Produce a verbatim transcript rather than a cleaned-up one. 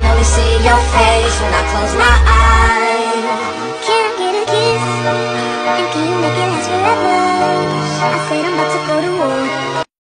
only see your face when I close my eyes.